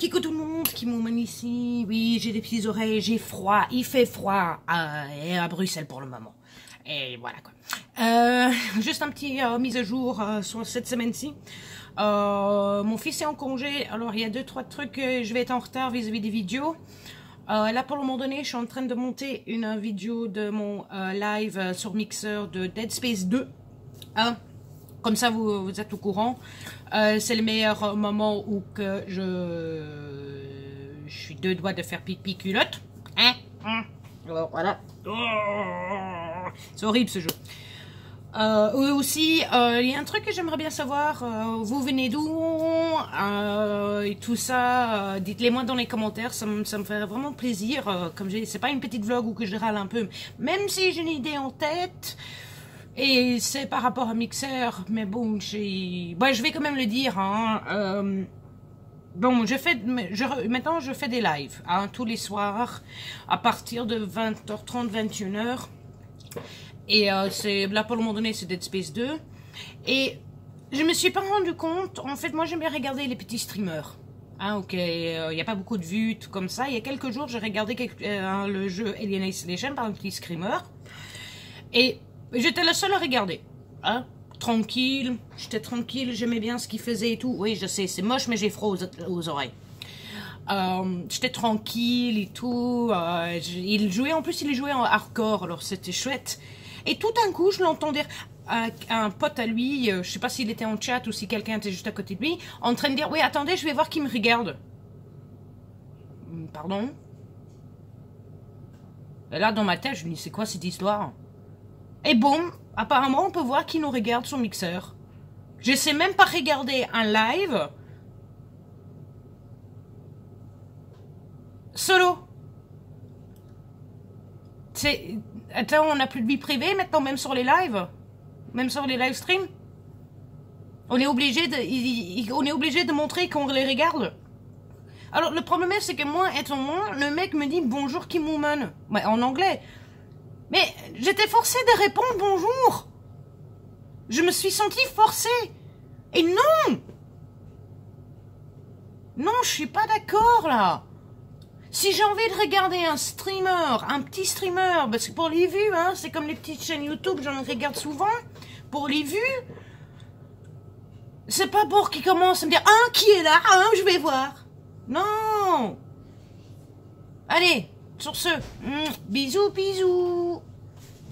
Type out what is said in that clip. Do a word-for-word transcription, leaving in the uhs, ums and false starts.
Kikou tout le monde, Kimouman ici. Oui, j'ai des petites oreilles, j'ai froid, il fait froid à, à Bruxelles pour le moment. Et voilà quoi. Euh, juste un petit euh, mise à jour euh, sur cette semaine-ci. Euh, mon fils est en congé, alors il y a deux trois trucs, euh, je vais être en retard vis-à-vis -vis des vidéos. Euh, là pour le moment donné, je suis en train de monter une vidéo de mon euh, live euh, sur Mixer de Dead Space deux. Hein? Comme ça, vous, vous êtes au courant. Euh, c'est le meilleur moment où que je, je suis deux doigts de faire pipi culotte. Hein? Hein? Alors, voilà. C'est horrible ce jeu. Euh, aussi, euh, il y a un truc que j'aimerais bien savoir. Euh, vous venez d'où euh, et tout ça. Euh, Dites-les moi dans les commentaires. Ça me, ça me ferait vraiment plaisir. Euh, comme j'ai, c'est pas une petite vlog où que je râle un peu. Même si j'ai une idée en tête. Et c'est par rapport à Mixer, mais bon, j'ai... Bon, je vais quand même le dire, hein. Euh... Bon, je fais... Je... Maintenant, je fais des lives, hein, tous les soirs, à partir de vingt heures trente, vingt et une heures. Et euh, c'est... Là, pour le moment donné, c'est Dead Space deux. Et je me suis pas rendu compte... En fait, moi, j'aime bien regarder les petits streamers. Hein, ok, il euh, n'y a pas beaucoup de vues, tout comme ça. Il y a quelques jours, j'ai regardé quelque... euh, le jeu Alien Isolation par un petit streamer. Et... j'étais la seule à regarder, hein, tranquille, j'étais tranquille, j'aimais bien ce qu'il faisait et tout. Oui, je sais, c'est moche, mais j'ai froid aux, aux oreilles. Euh, j'étais tranquille et tout. Euh, il jouait, en plus, il jouait en hardcore, alors c'était chouette. Et tout d'un coup, je l'entendais à un pote à lui, euh, je sais pas s'il était en chat ou si quelqu'un était juste à côté de lui, en train de dire, oui, attendez, je vais voir qui me regarde. Pardon? Et là, dans ma tête, je me dis, c'est quoi cette histoire? Et bon, apparemment, on peut voir qui nous regarde sur Mixer. Je sais même pas regarder un live. Solo. C'est... Attends, on n'a plus de vie privée maintenant, même sur les lives? Même sur les live streams? On est obligé de... On est obligé de montrer qu'on les regarde. Alors, le problème, c'est que moi, étant moi, le mec me dit « Bonjour, Kimouman ». Ouais, en anglais. Mais j'étais forcée de répondre bonjour. Je me suis sentie forcée. Et non. Non, je suis pas d'accord là. Si j'ai envie de regarder un streamer, un petit streamer, parce que pour les vues, hein, c'est comme les petites chaînes YouTube, j'en regarde souvent. Pour les vues, c'est pas pour qu'ils commencent à me dire « Ah, qui est là? Ah, je vais voir. » Non. Allez, sur ce, bisous, bisous.